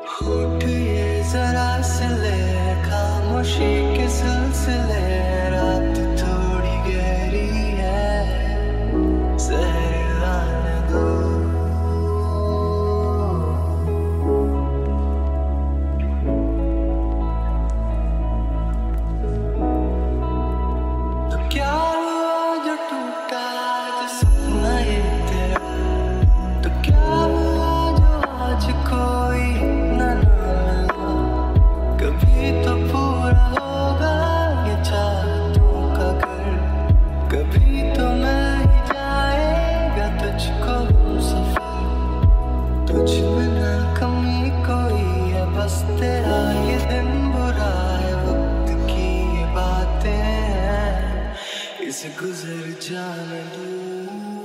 होठ ये जरा सिले खामोशी के सिलसिले रात थोड़ी गहरी है सहर आने दो। तो क्या हुआ जो टूटा जो सपना ये तेरा, तो क्या हुआ जो आज कोई ना मिला। कभी तो पूरा होगा ये चाहतों का घर, कभी तो मिल ही जाएगा तुझको सफर। तुझ में ना कमी कोई है बस तेरा ये दिन बुरा है, वक्त की ये बातें हैं इसे गुजर जाने दो।